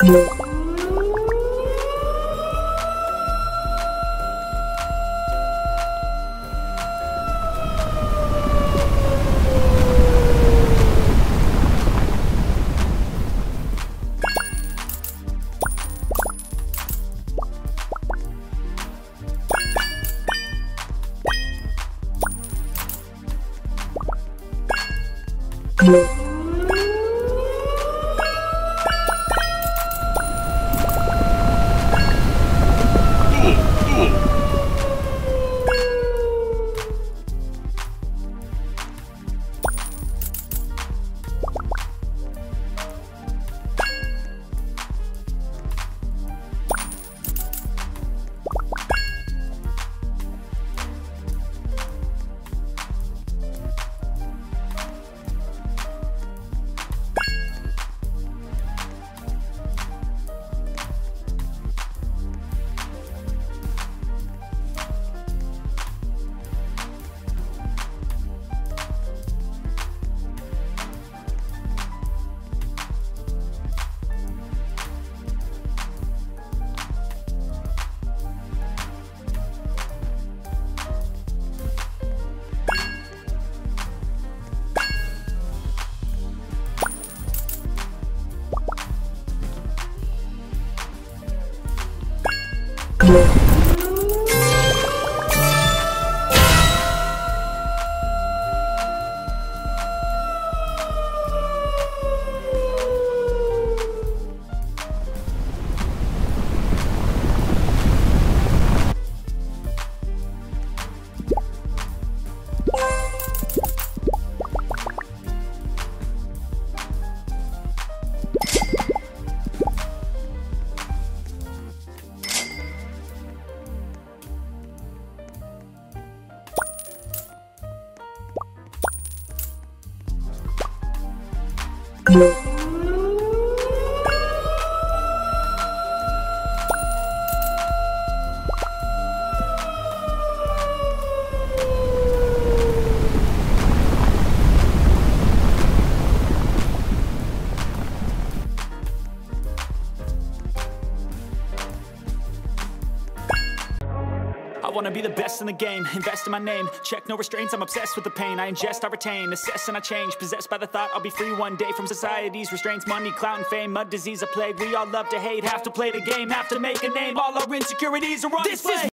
I wanna be the best in the game, invest in my name. Check no restraints, I'm obsessed with the pain. I ingest, I retain, assess and I change. Possessed by the thought I'll be free one day from society's restraints. Money, clout and fame, mud, disease, a plague. We all love to hate, have to play the game, have to make a name. All our insecurities are on display.